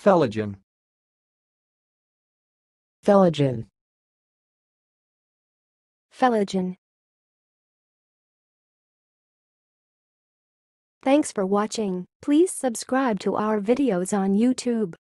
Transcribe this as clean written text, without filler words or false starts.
phellogen, phellogen, phellogen. Thanks for watching. Please subscribe to our videos on YouTube.